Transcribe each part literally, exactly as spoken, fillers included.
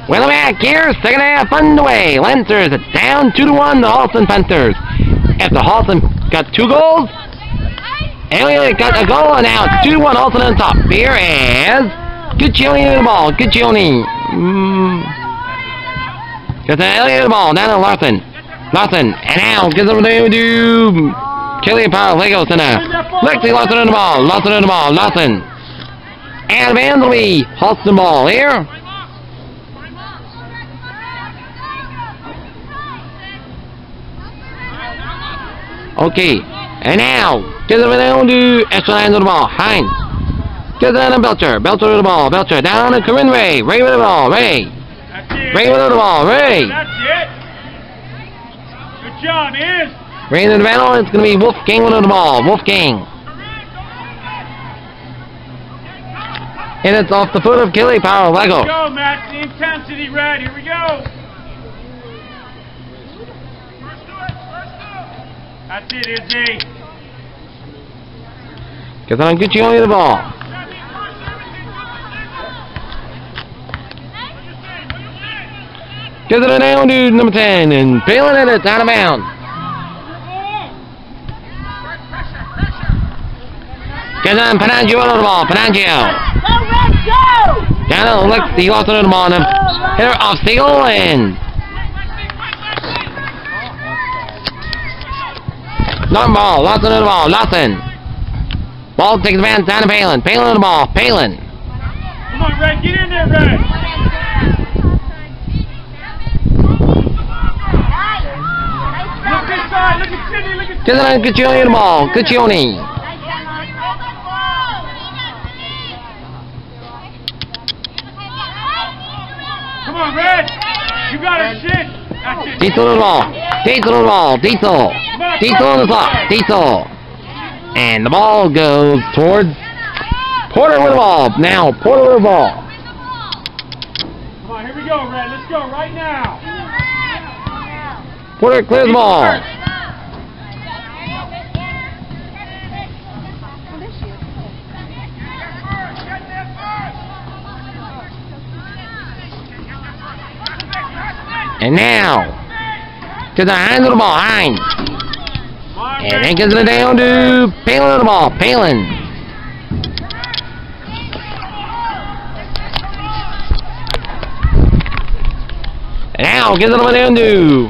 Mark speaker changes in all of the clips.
Speaker 1: Welcome back here, second half underway. Lancers down two to one. The Holliston Panthers. After Holliston got two goals, Elliott got a goal, and now it's two to one. Holliston on top. Here as Guccione in the ball. Guccione. Mm. Gets Elliott the ball down to Larson. Larson, and now gives it to Killian Powell. Lego center. Lexi Larson in the ball. Larson in the ball. Larson. And Van will be Holliston ball here. Okay, and now gives it down to extra line of the ball. Hines gives it down to Belcher. Belcher with the ball. Belcher down to Corinne Ray. Ray with the ball. Ray. Ray with the ball. Ray.
Speaker 2: That's it. Good job, is.
Speaker 1: Ray in the battle. It's going to be Wolfgang with the ball. Wolfgang. And it's off the foot of Kelly Powell. Lego.
Speaker 2: Let's go, Max. The intensity red. Here we go. That's it, Izzy.
Speaker 1: Gets on Guccione the ball. Gives it down to number ten and Palin at it out of bounds. Gets on Panagio on the ball. Panagio. Down to Lex. He lost it on the ball. Hitter off Siegel and Lawson ball, Lawson on the ball, Lawson. Ball takes the man down to Palin. Palin on the ball, Palin.
Speaker 2: Come on, Red, get in there, Red. Look this side, look at Sidney, look at Sidney.
Speaker 1: Just on Guccione on the ball, Guccione.
Speaker 2: Come on, Red. You got it, shit. That's it.
Speaker 1: Diesel on the ball, Diesel on the ball, Diesel. Diesel on the slot, Diesel. And the ball goes towards Porter with the ball. Now, Porter with the ball.
Speaker 2: Come on, here we go, Red. Let's go right now.
Speaker 1: Porter clears the ball. And now, to the hands of the ball, Hines. And then gets it down to Palin on the ball, Palin. And now gets it down to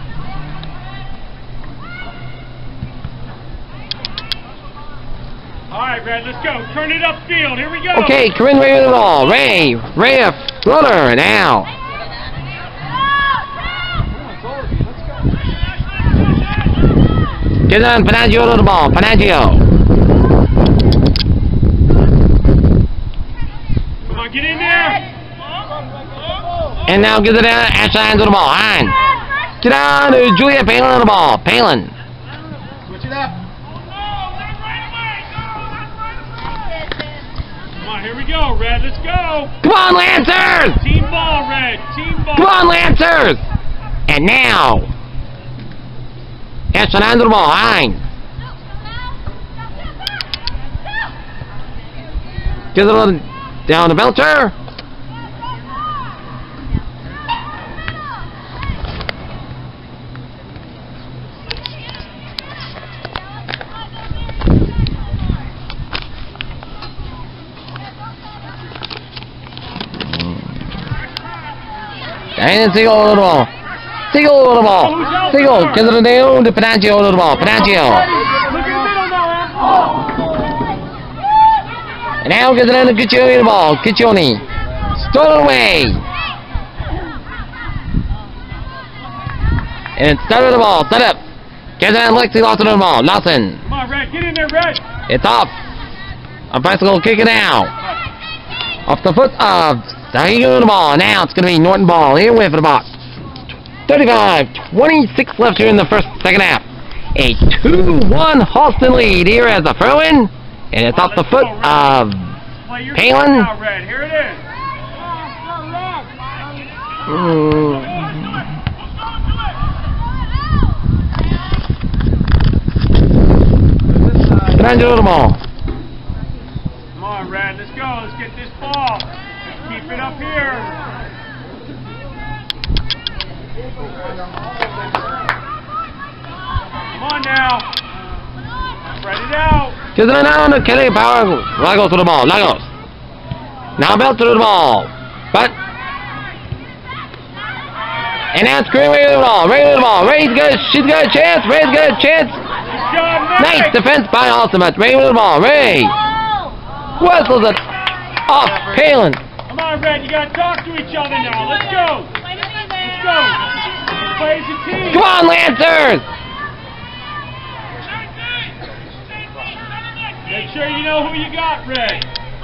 Speaker 2: Alright, Red, let's go. Turn it upfield. Here we go.
Speaker 1: okay, Corinne Ray with the ball. Ray, Ray a floater now. Get on Panagio to the ball. Panagio.
Speaker 2: Come on, get in there.
Speaker 1: And now gives it down to Ashley Hines to the ball. Hines. Get on to Julia Palin on the ball. Palin.
Speaker 2: Switch it up. Come on, here we go, Red. Let's go.
Speaker 1: Come on, Lancers!
Speaker 2: Team ball, Red. Team ball.
Speaker 1: Come on, Lancers! And now, Ashley Hines to the ball. Hines. Gives it down to Belcher. And Siegel on the ball. Siegel on the ball. Siegel gives it down to Panagio on the ball. Panagio. And now gives it down to Guccione on the ball. Guccione. Stolen away. And it's started the ball. Set up. Gives it down to Lexi Lawson on the ball. Lawson.
Speaker 2: Come on, Red. Get in there, Red.
Speaker 1: It's off. A bicycle kick it out. Off the foot of Sahigo on the ball. Now it's going to be Norton ball here with the box. thirty-five twenty-six left here in the first second half. A two one Holliston lead here as a throw-in. And it's off the foot of Palin.
Speaker 2: Here it is.
Speaker 1: Mm. Panagio on the ball.
Speaker 2: Come on, Red. Let's go. Let's get this ball. Let's keep it up here. Come on now. Spread it out.
Speaker 1: Gives it down to Kelly Power. Lagos to the ball. Lagos. Now Belt to the ball. But. And now it's Green Ray to the ball. Ray to the ball. Ray's got, she's got a chance. Ray's got a chance.
Speaker 2: Good job,
Speaker 1: Nice defense by Holliston. But Ray with the ball. Ray. Whistles it off Palin.
Speaker 2: Come on, Red. You got to talk to each other now. Let's go. Let's go. Play as a team.
Speaker 1: Come on, Lancers.
Speaker 2: Make sure you know who you got, Red.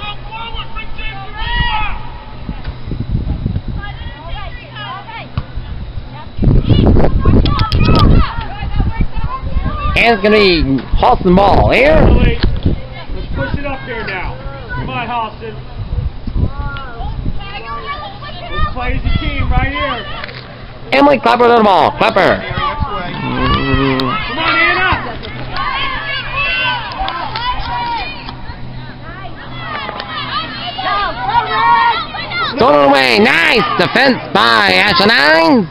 Speaker 1: And it's going to be Holliston ball here.
Speaker 2: Let's push it up there now. Come on, Holliston. Let's play as a team right here.
Speaker 1: Emily Clapper to the ball. Clapper.
Speaker 2: Come on, Anna.
Speaker 1: Stolen away. Nice defense by Asher Nines.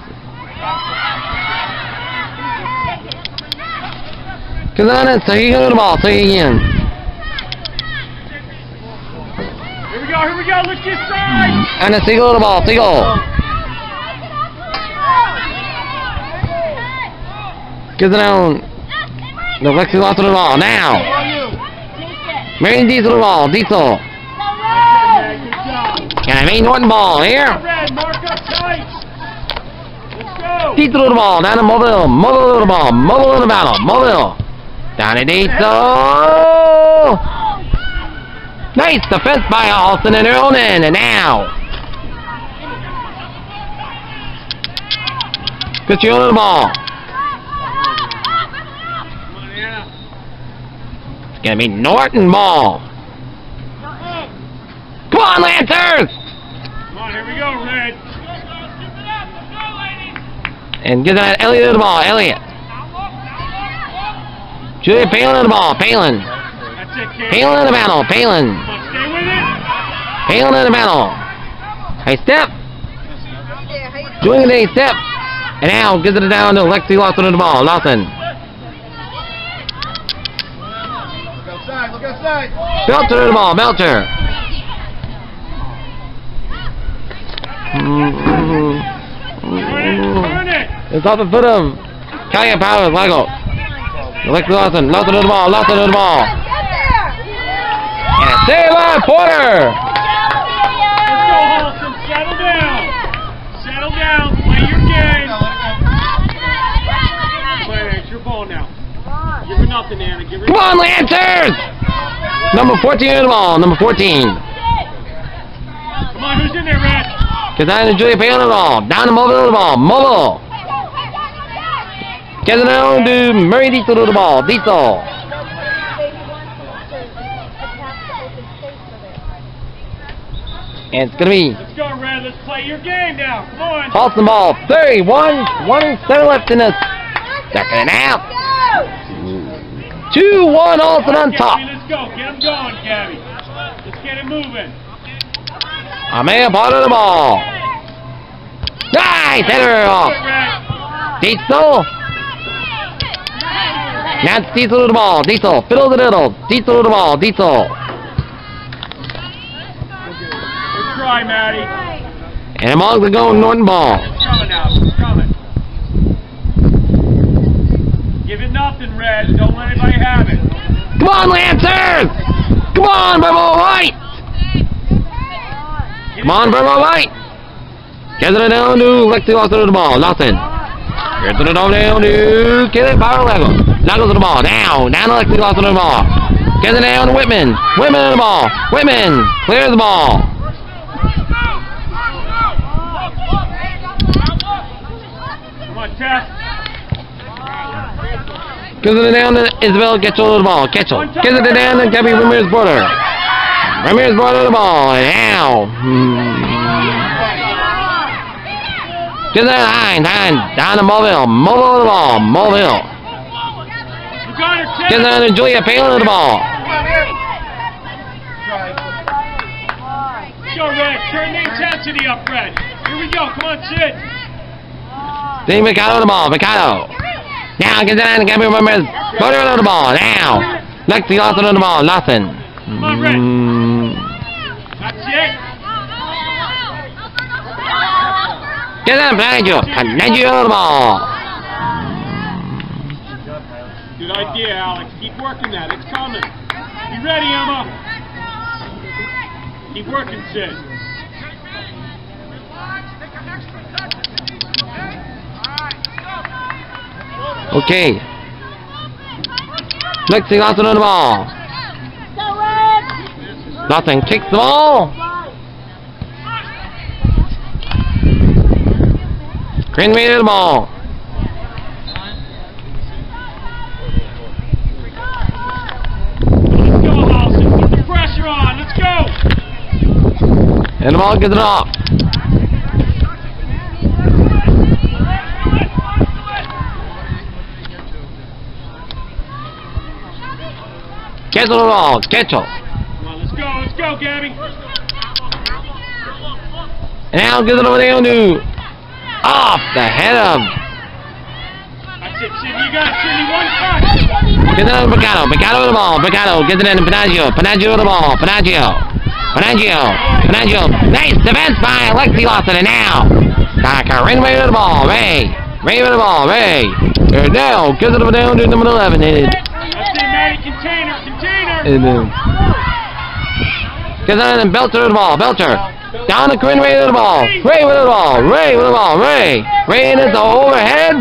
Speaker 1: Cause on it, so he got the ball, so he again.
Speaker 2: Here we go, here we go, look this side!
Speaker 1: And a Seagull the ball, Seagull. Gives it down. The Lexi lost to the ball, now. Marion Diesel to the ball, Diesel. And I mean Norton ball, here.
Speaker 2: Red, mark up tight. Let's go!
Speaker 1: Diesel to the ball, down to Mobile, Mobile to the ball, Mobile in the battle, Mobile. Down to Diesel. Nice defense by Holliston in their own end, and now. Cristiano the ball. It's gonna be Norton ball. Come on, Lancers!
Speaker 2: Come on, here we go, Red.
Speaker 1: And gives it at Elliott to the ball, Elliott. Julia Palin in the ball, Palin.
Speaker 2: That's it, kid.
Speaker 1: Palin in the battle, Palin.
Speaker 2: Come on, stay with it.
Speaker 1: Palin in the battle. Hey, step. Doing it, a step. And now gives it down to Lexi Lawson in the ball, Lawson.
Speaker 2: Look outside, look outside.
Speaker 1: Belcher in the ball, Belcher. Mm-hmm.
Speaker 2: Turn it, turn it.
Speaker 1: It's off the foot of Kaya Powers, Lego. Lexi Lawson, Lawson to the ball, Lawson to the ball. And save by Porter.
Speaker 2: Let's go, Holliston. Settle down. Settle down. Play your game. Play it. It's your ball now. Give her nothing, Anna. Give her
Speaker 1: Come on, Lancers! Number fourteen in the ball, number fourteen.
Speaker 2: Come on, who's in there, Red?
Speaker 1: Get down to Julia Palin in the ball, down to Mobile to the ball, Mobile. Get it down to Murray Diesel to the ball, Diesel. And it's going to be
Speaker 2: Let's go, Red. Let's play your game now. Come on.
Speaker 1: Holliston ball, thirty-one, twenty-seven left in the second half. two one Holliston on top.
Speaker 2: Gabby, let's go. Get them going, Gabby. Let's get it moving.
Speaker 1: Amaya part of the ball. Nice, header off. Diesel. Now it's Diesel to the ball. Diesel, fiddle the diddle. Diesel to the ball. Diesel.
Speaker 2: Good try, Maddie.
Speaker 1: And among the going Norton ball.
Speaker 2: It's coming now. It's coming. Give it nothing, Red. Don't let anybody have it.
Speaker 1: Come on, Lancers! Come on, Purple White! Come on, Purple White! Get it down to Lexi Lawson to the ball. Lawson. Get it down to Kelly Power Lagos. Lagos to the ball. Down. Down to Lexi Lawson to the ball. Get it down to Whitman. Whitman to the ball. Whitman. Clears the ball.
Speaker 2: Come on, Tess.
Speaker 1: Gives it down to Isabel Ketchel to the ball. Ketchel. Gives it down to Gabby Ramirez Border. Ramirez Border to the ball. And now. Hmm. Gives it to Hines. Hines. Down to Mobile. Mobile to the ball. Mobile.
Speaker 2: You got her, Tess.
Speaker 1: Gives it down to Julia Palin to the ball.
Speaker 2: Go, Red. Turn the intensity up, Red. Here we go. Come on, sit.
Speaker 1: See Mikado on the ball. Mikado. Now get down and Gabby remembers. Boater on the ball. Now. Lexi Lawson on the ball. Lawson.
Speaker 2: Come on, Red.
Speaker 1: Mm.
Speaker 2: That's it.
Speaker 1: Get down, Panaggio. Panaggio on the ball.
Speaker 2: Good idea, Alex. Keep working that. It's coming. You ready, Emma? Keep working, Sid.
Speaker 1: Okay. Lexi Lawson on the ball. Lawson kicks the ball. Greenway to the ball.
Speaker 2: Let's go, Holliston. Put the pressure on. Let's go.
Speaker 1: And the ball gets it off. Catch the ball. Catch it.
Speaker 2: Come on, let's go. Let's go, Gabby.
Speaker 1: And now gets it over there to off the head of.
Speaker 2: That's it, Sidney. You got it, Sidney. One touch.
Speaker 1: Get it on Picado. Picado with the ball. Picado gets it in to Panaggio. Panaggio with the ball. Panaggio. Panaggio. Panaggio. Nice defense by Lexi Lawson. And now, Corinne Ray with the ball. Ray. Ray with the ball. Ray. And now, gets it over down to number eleven. And
Speaker 2: That's it, Maddie. Container. Container.
Speaker 1: And then, gets it in and Belcher with the ball. Belcher. Down to Corinne Ray with the ball. Ray with the ball. Ray with the ball. Ray. Ray in it to overhead.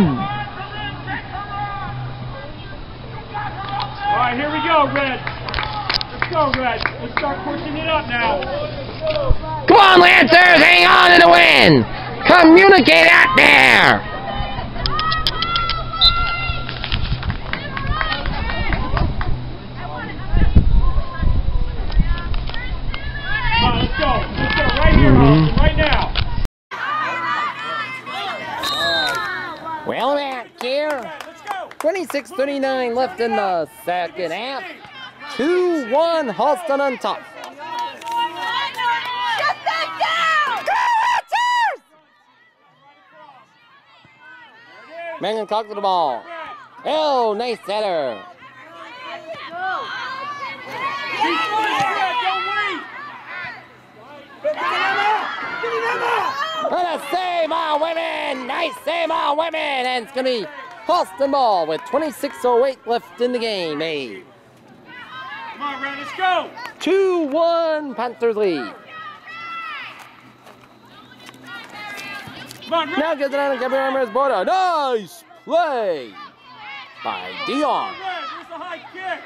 Speaker 2: All right, here we go, Red. Let's go, Red. Let's start pushing it up now.
Speaker 1: Come on, Lancers. Hang on to the win. Communicate out there.
Speaker 2: Come on, let's go. Let's go right here, Holliston, right now.
Speaker 1: Well, back here.
Speaker 2: Let's go.
Speaker 1: twenty-six thirty-nine left in the second half. two one Holliston on top.
Speaker 3: Shut that down! Go
Speaker 1: Megan Cox to the ball. Oh, nice setter. What a save on women! Nice save on women! And it's going to be Holliston ball with twenty-six oh eight left in the game. Hey.
Speaker 2: Come on, Red, let's go.
Speaker 1: two one Panthers lead.
Speaker 2: Come on, Red.
Speaker 1: Now gets it on to Gabriel Ramirez Borda. Nice play by Dion.
Speaker 2: Red, where's the high kick?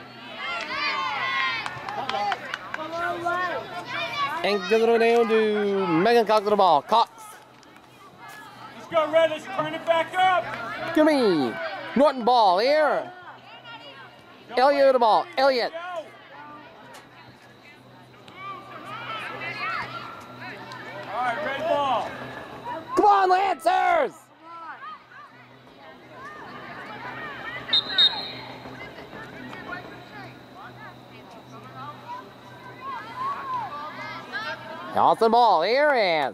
Speaker 1: And gets it down to Megan Cox to the ball. Cox.
Speaker 2: Let's go, Red. Let's turn it back up.
Speaker 1: Give me Norton ball here. Elliott with the ball. Elliott.
Speaker 2: All right, red ball.
Speaker 1: Come on, Lancers! Holliston ball. Here is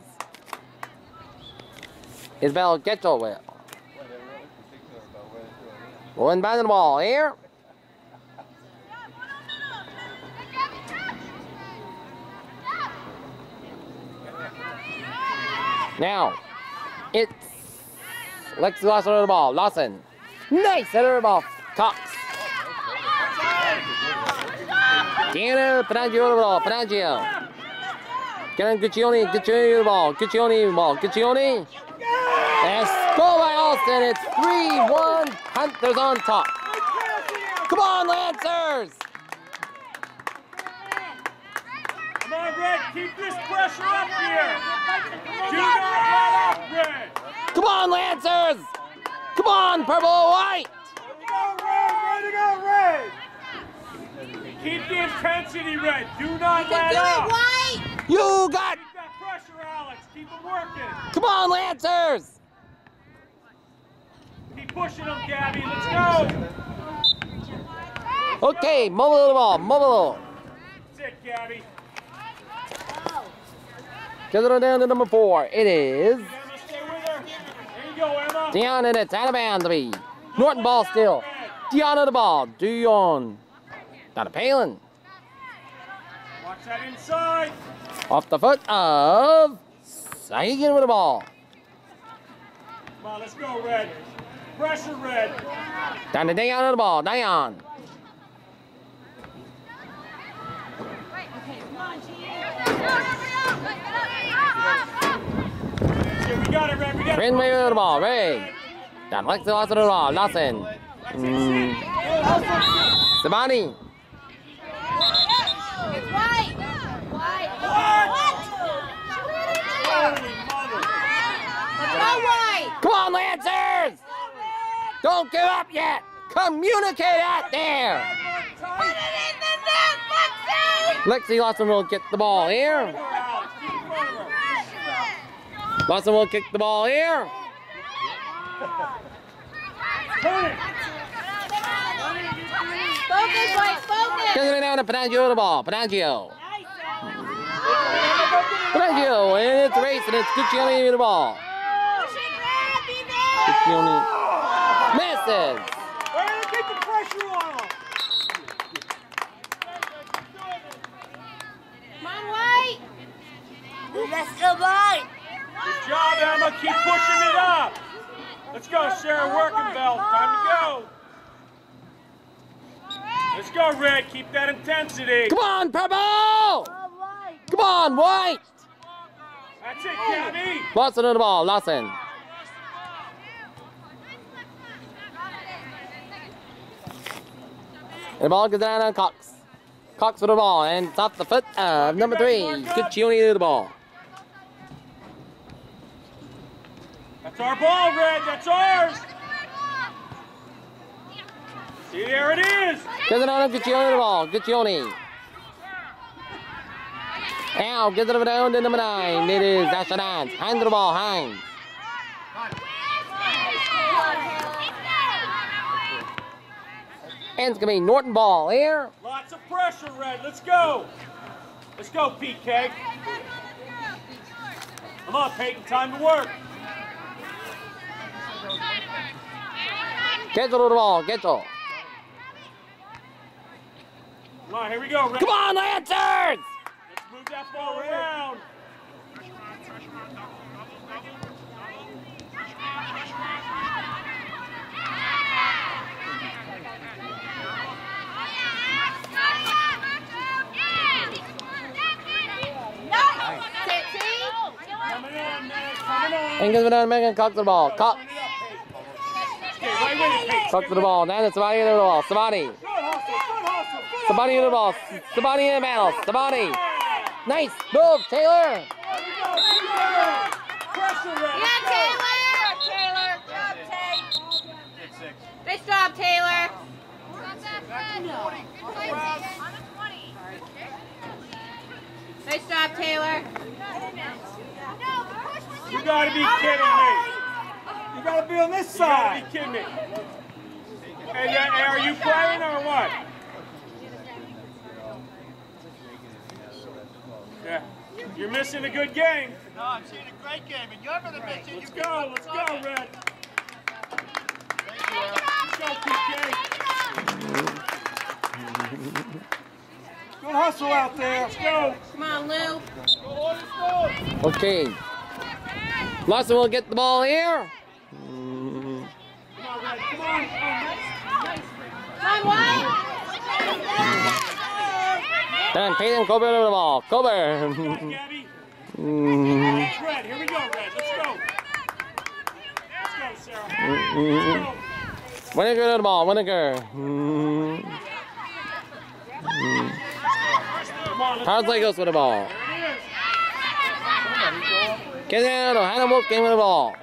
Speaker 1: Isabel Getchell. Going back to the ball here. Now, it's Lexi Lawson on the ball. Lawson. Nice header of the ball. Cox. Diana Panaggio on the ball. Panaggio. Get on Guccione. Guccione on the ball. Guccione on the ball. Guccione. And score by Holliston. It's three one. Panthers on top. Come on, Lancers!
Speaker 2: Come on, Red. Keep this pressure up here. Do not let up, Red.
Speaker 1: Come on, Lancers! Come on, purple and white!
Speaker 2: Go, Red. Ready to go, Red. Keep the intensity, Red. Do not let
Speaker 3: Do it,
Speaker 2: up.
Speaker 3: White!
Speaker 1: You got...
Speaker 2: Keep that pressure, Alex. Keep them working.
Speaker 1: Come on, Lancers!
Speaker 2: Keep pushing them, Gabby. Let's go.
Speaker 1: Okay, mobile the ball, mobile.
Speaker 2: That's it, Gabby.
Speaker 1: Get it on down to number four. It is
Speaker 2: Gabby, stay with her. There you you go, Emma.
Speaker 1: Dion and it's out of bounds. Three. Norton ball still. Dion on the ball. Dion. Got a Palin.
Speaker 2: Watch that inside.
Speaker 1: Off the foot of Sagan with the ball.
Speaker 2: Come on, let's go, Red. Pressure, Red.
Speaker 1: Down to Dion on the ball. Dion.
Speaker 2: Yeah, we got it, Red. We got it.
Speaker 1: Rin Ray with the ball. Ray. Down Lexi Lawson with the ball. Lawson. Mm. Sabani.
Speaker 3: It's white. White.
Speaker 2: What? Holy mother.
Speaker 3: Let's go white.
Speaker 1: Come on, Lancers. Don't give up yet. Communicate out there.
Speaker 3: Put it in the net, Lexi.
Speaker 1: Lexi Lawson will get the ball here. Lawson will kick the ball here.
Speaker 2: Turn it.
Speaker 3: Focus, white, focus.
Speaker 1: Gets it down to Panagio with the ball. Panagio. Panagio, and it's a race, and it's Guccione with the ball. Guccione misses.
Speaker 2: We're going to keep the pressure on him.
Speaker 3: Come on, white.
Speaker 4: Let's go, boy.
Speaker 2: Good job, Emma. Keep pushing it up. Let's go, Sarah Workenfeld. Time to go. Let's go, Red. Keep that intensity.
Speaker 1: Come on, purple! Come on, white!
Speaker 2: That's it, Gabby.
Speaker 1: Lawson on the ball. Lawson. And the ball goes down on Cox. Cox with the ball, and it's off the foot of number three. Guccione to the ball.
Speaker 2: That's our ball, Red. That's ours. See, there it is.
Speaker 1: Gets it on Guccione to the ball. Guccione. Now gets it down to number nine. It is Asher Hines. Hines to the ball. Hines. And it's going to be Norton ball here.
Speaker 2: Lots of pressure, Red. Let's go. Let's go, P K. Come on, Peyton. Time to work.
Speaker 1: Getchell to the ball. Getchell.
Speaker 2: Come on, here we go, Red.
Speaker 1: Come on, Lancers!
Speaker 2: Let's move that ball around. Coming on, man. Coming on.
Speaker 1: And gets it down, Megan Cox to the ball. Cox.
Speaker 2: Okay, right with it, Peyton.
Speaker 1: Cox to the ball. Down to Sabani to the ball. Sabani.
Speaker 2: Good hustle, good hustle. Good
Speaker 1: Sabani to the ball. Sabani in the battle. Sabani. Nice move, Taylor.
Speaker 2: There we go, keep going. Pressure, Red.
Speaker 3: Yeah, Taylor. Taylor. Job, Tay. Nice job, Taylor. Nice job, Taylor.
Speaker 2: You gotta be kidding me.
Speaker 5: You gotta be on this
Speaker 2: You gotta
Speaker 5: side.
Speaker 2: be kidding me. Hey, uh, are you playing or what? Yeah. You're missing a good game.
Speaker 5: No, I'm seeing a great game, and you're gonna miss it.
Speaker 2: Let's go, let's go, Red. Let's go, P K.
Speaker 5: Good hustle out there.
Speaker 2: Let's go.
Speaker 3: Come on, Lou.
Speaker 1: Okay. Lawson will get the ball here.
Speaker 2: Come on, Red. Come on.
Speaker 3: Come on, white.
Speaker 1: Then Peyton Colbert over the ball. Colbert.
Speaker 2: Gabby. It's Red. Here we go, Red. Let's go. Let's go, Sarah. Let's go.
Speaker 1: Winnaker to the ball. Winnaker.
Speaker 2: Come on, let's
Speaker 1: Howard
Speaker 2: go.
Speaker 1: Legos with the ball.
Speaker 2: There it is.
Speaker 1: Get down. Hannah Wolfgang with the ball.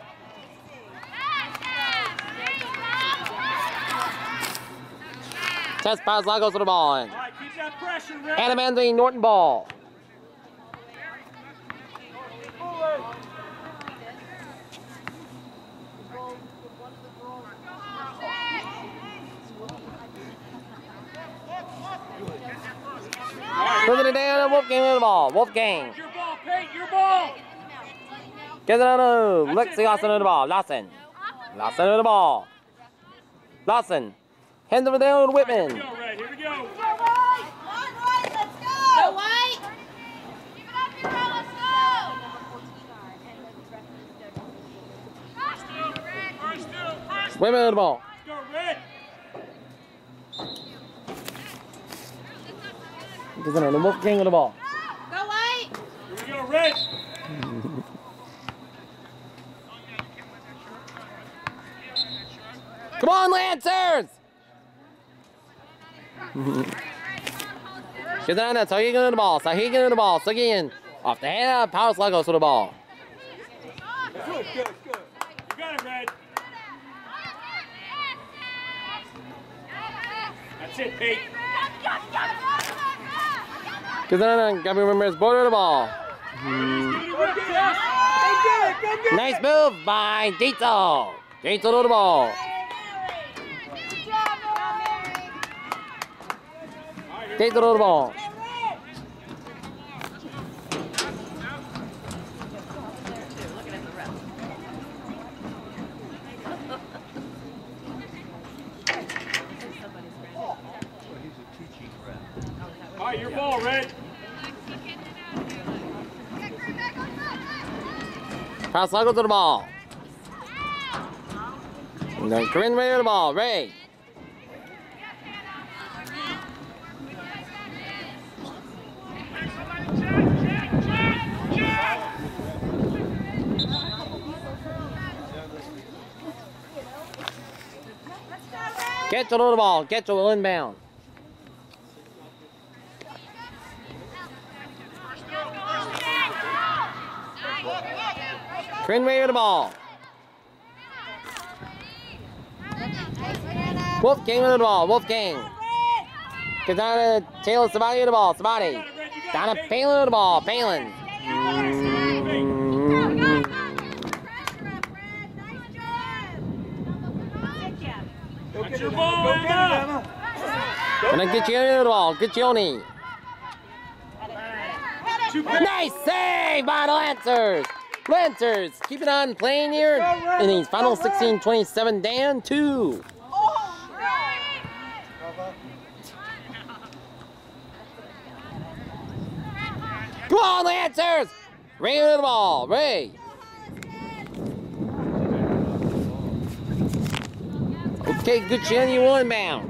Speaker 1: Test pass. Lagos with the ball.
Speaker 2: All right, keep that pressure, Red.
Speaker 1: Adam Anthony Norton ball. Putting it down. Wolfgang with the ball. Wolfgang.
Speaker 2: Your ball, Pate, your ball.
Speaker 1: Get it on. Lexi Lawson with the ball. Lawson. Lawson with the ball. Lawson. Hands over there to Whitman.
Speaker 2: Here we go, Red. Here we go.
Speaker 3: Go White, let's go! Go White! Keep it up, you girl, let's go!
Speaker 2: First two. First two. First two.
Speaker 1: Whitman with the ball.
Speaker 2: Let's go, Red.
Speaker 1: Goes in on the Wolf King with the ball.
Speaker 3: Go White!
Speaker 2: Here we go, Red.
Speaker 1: Come on, Lancers! Get down there, Sahigan with the ball. Sahigan with the ball. Sahigan off the hand. Power slug goes with the ball.
Speaker 5: Good, good, good.
Speaker 2: You got it, Red. That's it, Pete.
Speaker 1: Get down there, Gabby Ramirez border with the ball.
Speaker 5: Go get it, go get it.
Speaker 1: Nice move by Dito. Dito with the ball.
Speaker 3: Good job, Mary!
Speaker 1: Dito with the ball.
Speaker 2: All right, your ball, Red.
Speaker 1: Power slug goes to the ball. And then Corinne Ray with the ball. Ray. Get to the ball. Get to the inbound. Corinne Ray with the ball. Wolf King with the ball. Wolf King. Get down to Taylor Sabati with the ball. Sabati. Down to Palin with the ball. Palin.
Speaker 2: That's your ball,
Speaker 5: Go get it,
Speaker 2: Emma.
Speaker 5: Emma.
Speaker 1: Gonna get you with the ball. Get you on. Nice save by the Lancers. Lancers keep it on playing here in these final sixteen twenty-seven down two. Come on, Lancers! Ray with the ball. Ray. Okay, good chin, you one bound.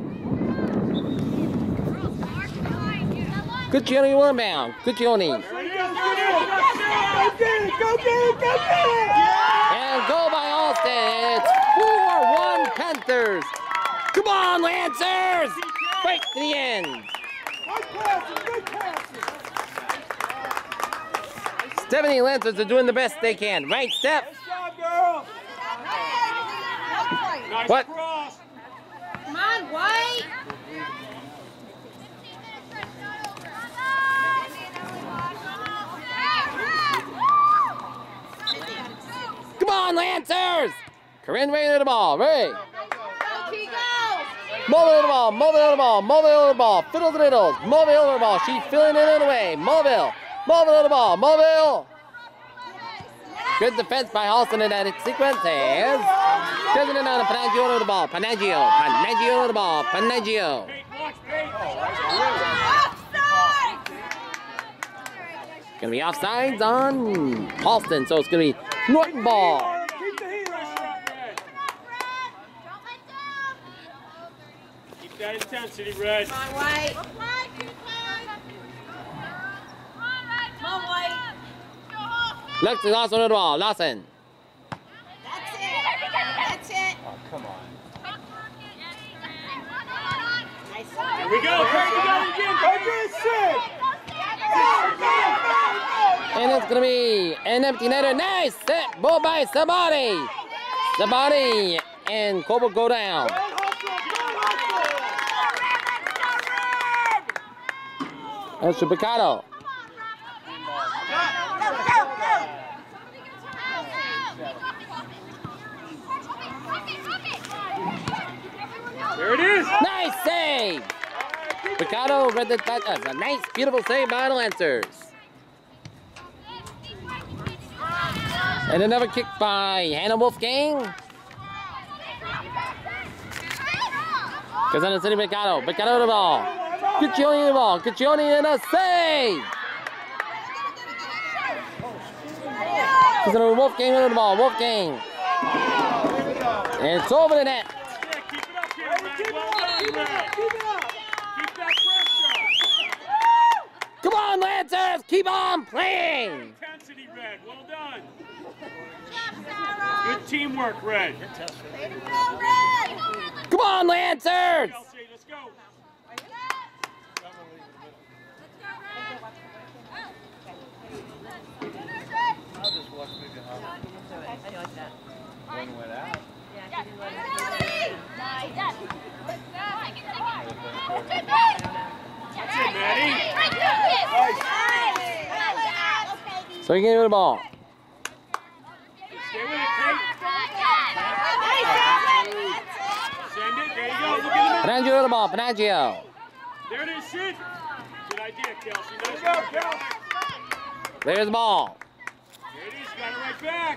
Speaker 1: Good chin, you one bound. Good chin.
Speaker 5: Go get it, go get it, go get it!
Speaker 1: And goal by Alston. It's four one Panthers. Come on, Lancers! Right to the end.
Speaker 5: Good passes, good passes.
Speaker 1: Stephanie Lancers are doing the best they can. Right step.
Speaker 5: Nice job, girl.
Speaker 2: Nice
Speaker 1: What?
Speaker 2: cross.
Speaker 3: Come on, White!
Speaker 1: Come on, Lancers! Corinne Ray to the ball. Ray.
Speaker 3: Go, Chico!
Speaker 1: Mobile to the ball. Mobile to the ball. Mobile to the ball. Fiddles and diddles. Mobile to the ball. She's filling it in the way. Mobile. Mobile to the ball. Mobile. Good defense by Holliston in that sequence. As doesn't it on Panaggio to the ball. Panaggio. Panaggio to the ball. Panaggio.
Speaker 2: Pete, watch, Pete.
Speaker 3: Offside!
Speaker 1: Gonna be offsides on Holliston, so it's gonna be Norton ball.
Speaker 5: Keep the heat
Speaker 2: Pressure
Speaker 5: on.
Speaker 2: up, Red. Keep that intensity, Red.
Speaker 3: Come on, White! Come on, White!
Speaker 1: Looks is Lawson to the ball. Lawson.
Speaker 3: That's it! That's it!
Speaker 5: Oh, come on.
Speaker 3: Nice.
Speaker 2: Here we go. Here we go again.
Speaker 5: Go get it, Sid.
Speaker 1: And it's gonna be an empty netter. Nice set ball by Sabati. Sabati and Kobo go down.
Speaker 5: Go hustle, go hustle.
Speaker 1: That's Chupacado.
Speaker 2: There it is.
Speaker 1: Nice save. Picado read the touch. That's a nice, beautiful save by the Lancers. And another kick by Hannah Wolfgang. Goes on to City Mercado. Mercado to the ball. Cuccioni to the ball. Cuccioni in a save. Goes on to Wolfgang to the ball. Wolfgang. And it's over the net.
Speaker 2: Yeah, keep it up here, Red. Well done, Red.
Speaker 5: Keep it up.
Speaker 2: Keep that pressure.
Speaker 1: Come on, Lancers. Keep on playing.
Speaker 2: Intensity, Red. Well done. Good teamwork, Red.
Speaker 1: Come on, Lancers.
Speaker 2: Kelsey, let's go.
Speaker 6: One went out.
Speaker 2: That's it, Maddie.
Speaker 1: So you can do the ball.
Speaker 2: Stay with it, Kate. Send it. There you go. Look at the middle.
Speaker 1: Panagio to the ball. Panagio.
Speaker 2: There it is, shoot. Good idea, Kelsey. Nice
Speaker 5: Go,
Speaker 2: work.
Speaker 5: Kel.
Speaker 1: There's the ball.
Speaker 2: There it is. Got it right back.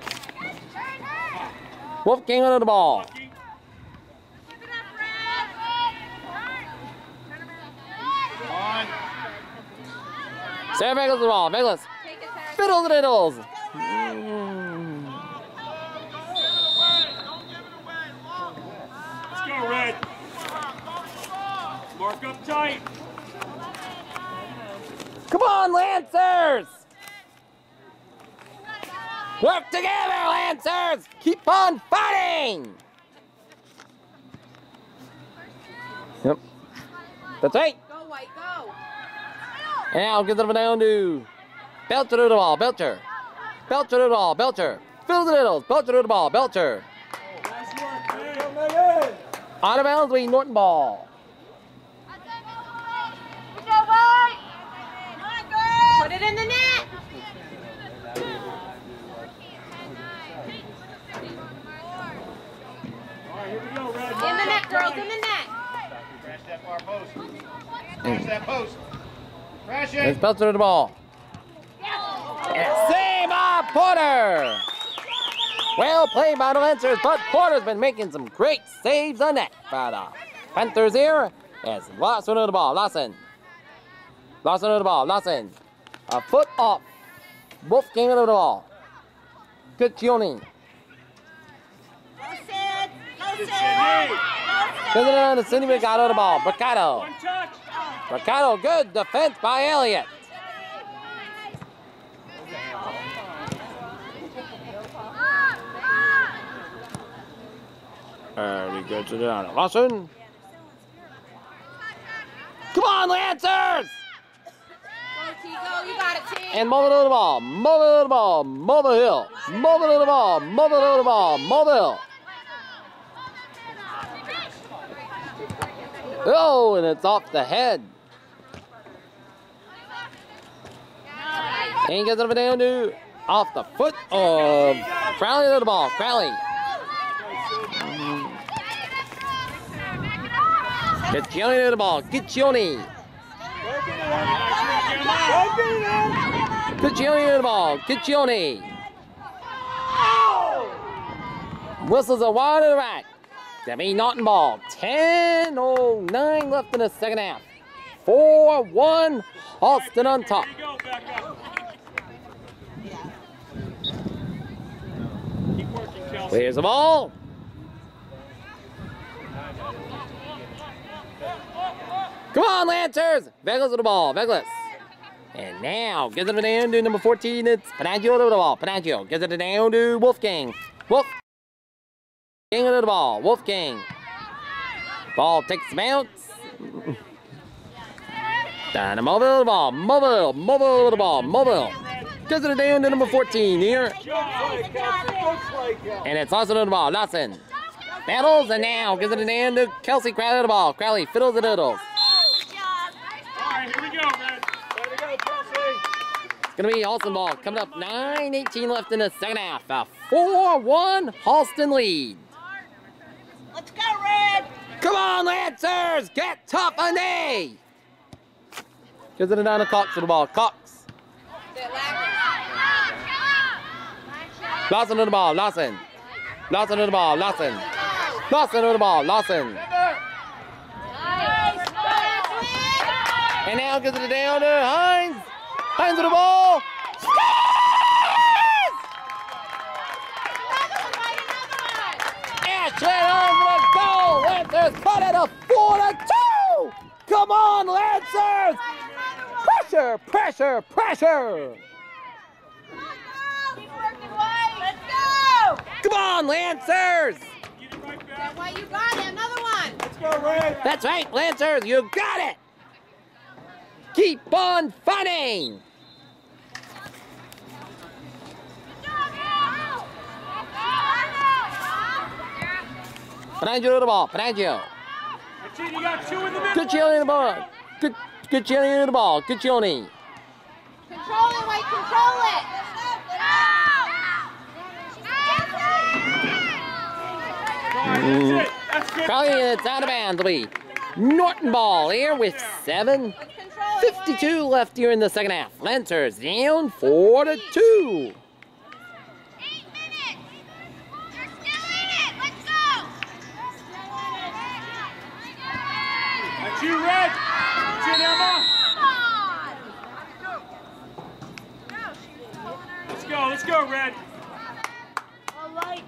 Speaker 1: Wolfgang under the ball.
Speaker 2: Lucky.
Speaker 6: On.
Speaker 1: Sarah Vegas to the ball. Vegas.
Speaker 3: Take it, Sarah.
Speaker 1: Fiddles and diddles. Mm.
Speaker 2: Let's go, Red. Mark up tight.
Speaker 1: Come on, Lancers. Work together, Lancers. Keep on fighting. Yep. That's right.
Speaker 3: Go, White, go.
Speaker 1: And now gives it down to Belcher to the ball. Belcher. Belcher to the ball. Belcher. Fills the diddles. Belcher to the ball. Belcher.
Speaker 2: Nice work, man.
Speaker 5: Come in.
Speaker 1: Out of bounds, we Norton ball.
Speaker 3: Put it in the net.
Speaker 2: All right, here we go, Red.
Speaker 3: In the net, girls, in the net.
Speaker 6: Crash that far post. Crash that post. Crash
Speaker 1: It's
Speaker 6: it.
Speaker 1: Belcher to the ball. And save by Porter. Well played by the Lancers, but Porter's been making some great saves on that by the Panthers here. As Lawson to the ball. Lawson. Lawson to the ball. Lawson. A foot off. Wolfgang to the ball. Cuccioni.
Speaker 2: Good Sydney.
Speaker 1: Goes it on to Cindy Mercado to the ball. Mercado.
Speaker 2: One touch.
Speaker 1: Mercado. Good defense by Elliott. Very good to down. Lawson. Come on, Lancers!
Speaker 3: Go, T, go. You got it, T.
Speaker 1: And move it to the ball. Move it to the ball. Move the hill. Move it to the ball. Move it to the ball. Move the hill. Oh, and it's off the head. And he gets it down to off the foot of Crowley to the ball. Crowley. Cuccioni to the ball. Cuccioni. Cuccioni to the ball. Cuccioni. Whistles a wide to the right. That means Norton ball. ten oh nine left in the second half. four one. Holliston on top.
Speaker 2: Here you go, back up. Keep working, Kelsey.
Speaker 1: Here's the ball. Come on, Lancers! Vegas with the ball. Vegas. And now gives it down to number fourteen. It's Panagio to the ball. Panagio gives it down to Wolfgang. Wolf. King to the ball. Wolfgang. Ball takes the bounce. Down to Mobile to the ball. Mobile. Mobile to the ball. Mobile. Gives it down to number fourteen here. And it's Lawson to the ball. Lawson. Battles and now gives it down to Kelsey Crowley to the ball. Crowley fiddles the diddles.
Speaker 2: All right, here we go, Red.
Speaker 5: Way to go, Kelsey.
Speaker 1: It's going to be Holliston ball. Coming up nine eighteen left in the second half. A four one Holliston lead.
Speaker 4: Let's go, Red.
Speaker 1: Come on, Lancers! Get tough on day! Gives it down to Cox to the ball. Cox. Lawson to the ball. Lawson. Lawson to the ball. Lawson. Lawson to the ball. Lawson. And now gets it down to Hines. Hines with the ball. Ashley Hines with a goal. Lancers cut it a four to two. Come on, Lancers. Pressure, pressure, pressure.
Speaker 3: Let's go!
Speaker 1: Come on, Lancers.
Speaker 2: Get it right
Speaker 3: That
Speaker 2: back.
Speaker 3: way you got it. Another one.
Speaker 2: Let's go, Red.
Speaker 1: That's right, Lancers. You got it. Keep on fighting. Panagio to the ball. Panagio.
Speaker 2: That's it. You got two in the middle.
Speaker 1: Good Chioni the ball. Good, good Chioni to the ball. Good Chioni.
Speaker 3: Control it, White. Control it.
Speaker 2: That's it. That's good.
Speaker 1: Probably it's out of bounds. It'll be Norton ball here with seven
Speaker 3: Let's control it, White.
Speaker 1: fifty-two left here in the second half. Lancers down four to two.
Speaker 3: Eight minutes. You're still in it. Let's go.
Speaker 2: That's you, Red. That's it, Emma. Let's go. Let's go, Red.
Speaker 4: All right.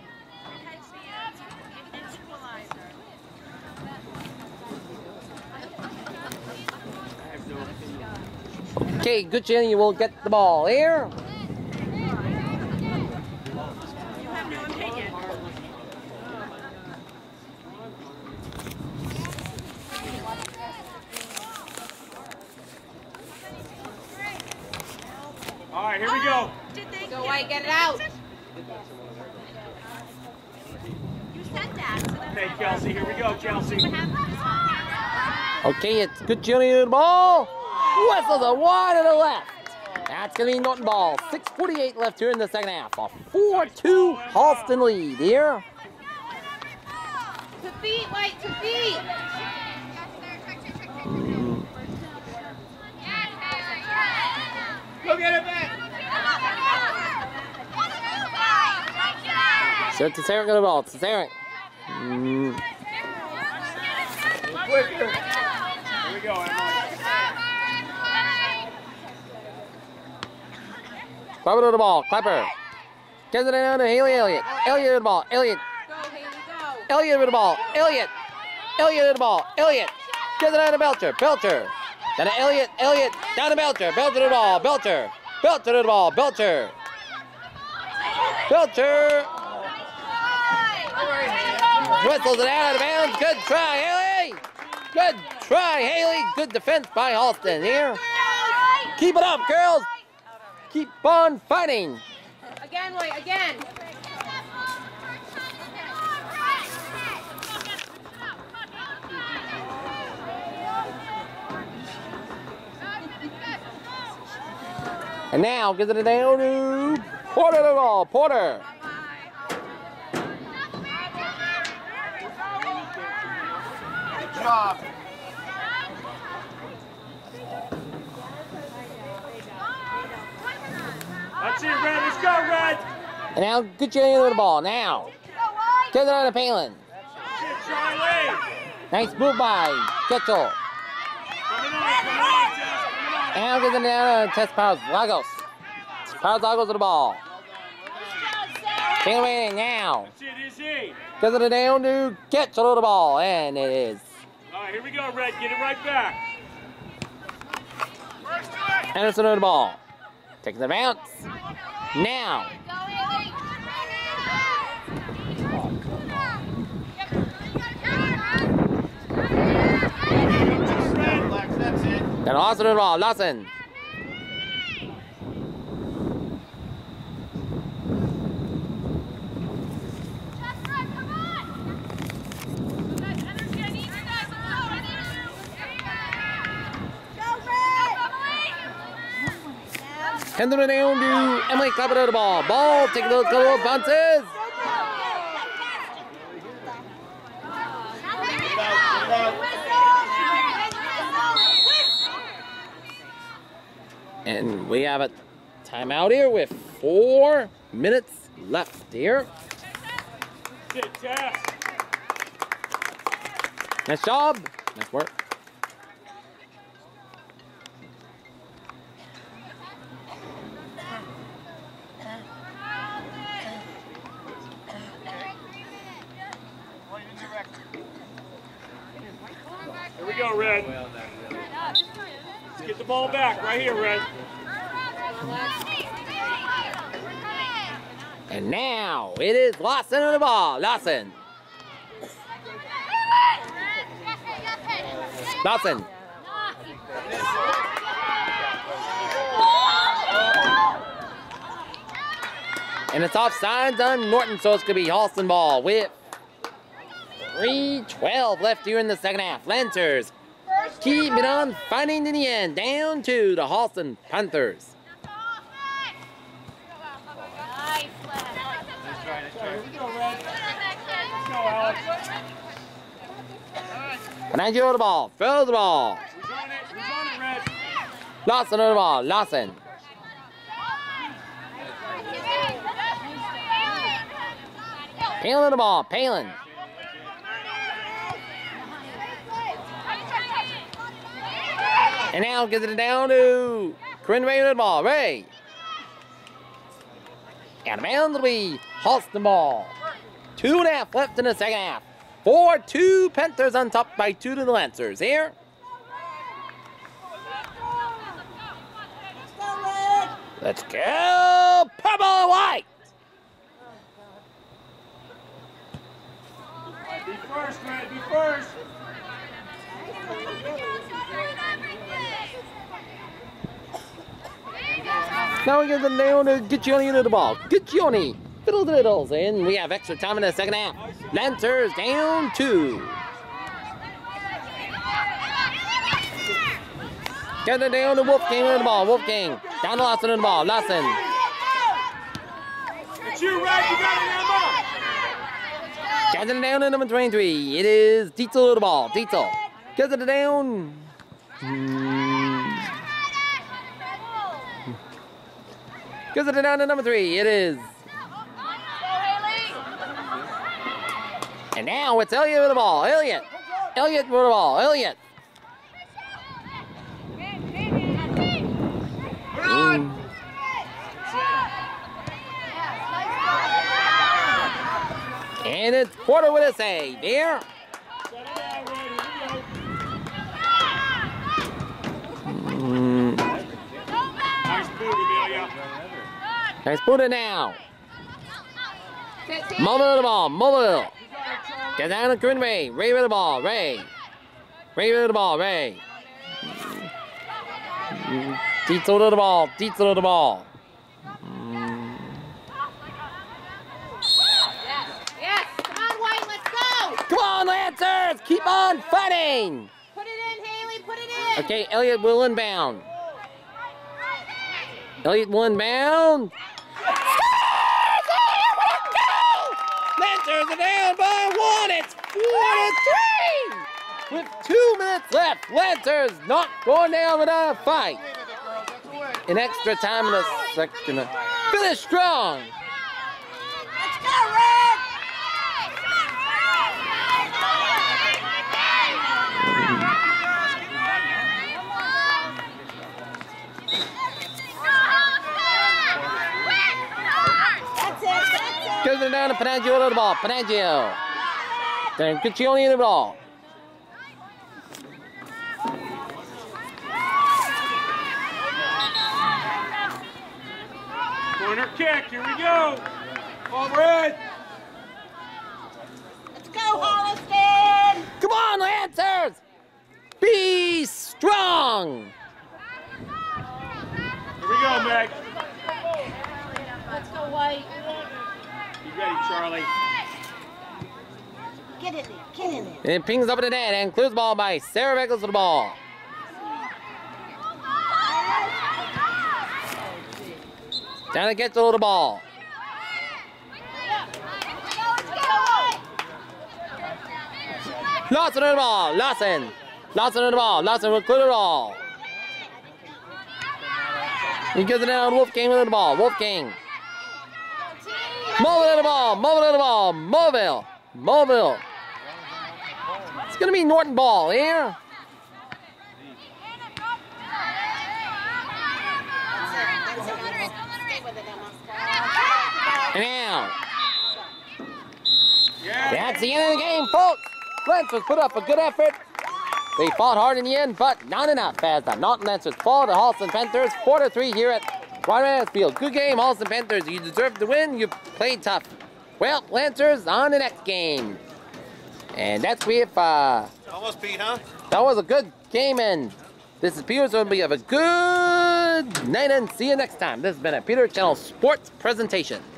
Speaker 1: Okay, good Chioni, you will get the ball here.
Speaker 2: All right, here we go.
Speaker 3: Go, White. Get it out.
Speaker 2: Okay, Kelsey, here we go, Kelsey.
Speaker 1: Okay, it's good Chioni to the ball. Whistles a wide to the left. That's going to be Norton ball. six forty-eight left here in the second half. A four two Holliston lead here.
Speaker 3: To feet, White. To feet.
Speaker 6: Go get it back.
Speaker 1: So it's Cesaric on the ball. Cesaric. Mm.
Speaker 6: Quicker.
Speaker 2: Here we go, Emma.
Speaker 1: Clapper to the ball. Clapper. Gets it down to Haley Elliott. Elliott to the ball. Elliott.
Speaker 3: Go, Haley. Go.
Speaker 1: Elliott with the ball. Elliott. Elliott to the ball. Elliott. Gets it down to Belcher. Belcher. Down to Elliott. Elliott. Down to Belcher. Belcher to the ball. Belcher. Belcher to the ball. Belcher. Belcher. Whistles it out of bounds. Good try, Haley. Good try, Haley. Good defense by Holliston here. Keep it up, girls. Keep on fighting.
Speaker 3: Again, White. Again.
Speaker 1: And now gives it down to Porter to the ball. Porter.
Speaker 6: Good job.
Speaker 2: That's it, Red. Let's go, Red.
Speaker 1: And now good Chioni to the ball. Now. Gives it on to Palin.
Speaker 2: That's it, Charlie.
Speaker 1: Nice move by Ketchel.
Speaker 2: Coming on, coming on, Jess. Coming on.
Speaker 1: And now gives it down to Tess Powers Lagos. Powers Lagos to the ball. Taking away now.
Speaker 2: That's it, Izzy.
Speaker 1: Gives it down to Ketchel to the ball. And it is
Speaker 2: All right, here we go, Red. Get it right back.
Speaker 1: Anderson to the ball. Taking the bounce. Now.
Speaker 6: Relax, that's it.
Speaker 1: Got Lawson to the ball. Lawson. Hand it down to Emily Clapper to the ball. Ball, take a little couple of bounces. And we have a timeout here with four minutes left here.
Speaker 2: That's it, Tess.
Speaker 1: Nice job. Nice work.
Speaker 2: go, Red. Let's get the ball back right here, Red.
Speaker 1: And now it is Lawson on the ball. Lawson. Lawson. And it's offsides on Norton, so it's going to be Holliston ball with three twelve left here in the second half. Lancers keep it on fighting to the end. Down to the Holliston Panthers. Panagio on the ball. Throws the ball.
Speaker 2: Who's on it? Who's on it, Red?
Speaker 1: Lawson on the ball. Lawson. Palin on the ball. Palin. And now gives it down to Corinne Ray on the ball. Ray. Out of bounds will be Holliston ball. Two and a half left in the second half. Four, two Panthers on top by two to the Lancers. Here. Let's go. Purple and white.
Speaker 2: Be first, Red. Be first.
Speaker 1: Now we get the down to Giccioni into the ball. Giccioni. Fiddle diddles. And we have extra time in the second half. Lancers down two. Get it down to Wolfgang on the ball. Wolfgang. Down to Lawson on the ball. Lawson.
Speaker 2: It's you, Red. You got it, Emma.
Speaker 1: Gets it down to number twenty-three. It is Dietzel on the ball. Dietzel. Gets it down. Hmm. Gets it down to number three. It is. And now it's Elliott with the ball. Elliott. Elliott with the ball. Elliott. Mm. And it's Porter with a save. Here. Mm.
Speaker 2: Nice boot, Amelia.
Speaker 1: Nice put it now. Mobile with the ball. Mobile. Get down to Corinne Ray. Ray with the ball. Ray. Ray with the ball. Ray. Dietzel to the ball. Dietzel to the ball.
Speaker 3: Yes, come on, White, let's go!
Speaker 1: Come on, Lancers! Keep on fighting!
Speaker 3: Put it in, Haley, put it in!
Speaker 1: Okay, Elliott will inbound. Elliott will inbound. Lancers are down by one. It's four to three. With two minutes left, Lancers not going down without a fight. In extra time in the second. Finish strong.
Speaker 3: Let's go, Red! That's it, that's it!
Speaker 1: Goes it down to Panagio to the ball. Panagio. Then Giccioni in the ball.
Speaker 2: Corner kick, here we go. All Red.
Speaker 3: Let's go, Holliston!
Speaker 1: Come on, Lancers! Be strong!
Speaker 2: Here we go, Meg.
Speaker 3: Let's go, White.
Speaker 2: You ready, Charlie?
Speaker 3: Get in there, get in there.
Speaker 1: And it pings up in the net and clears the ball by Sarah Beckles to the ball. Down to get to the ball. Lawson on the ball. Lawson. Lawson on the ball. Lawson will clear the ball. He gives it down. Wolfgang with the ball. Wolfgang. Mobile on the ball. Mobile on the ball. Mobile. Mobile. It's going to be Norton ball here. And now.
Speaker 2: Yeah.
Speaker 1: That's the end of the game, folks. Lancers put up a good effort. They fought hard in the end, but not enough as the Norton Lancers fall to Holliston Panthers four to three here at Wiggins Field. Good game, Holliston Panthers. You deserved to win. You played tough. Well, Lancers on the next game. And that's it. Uh,
Speaker 6: Almost beat, huh?
Speaker 1: that was a good game, and this is Peter's going to be have a good night, and see you next time. This has been a Peter Channel Sports presentation.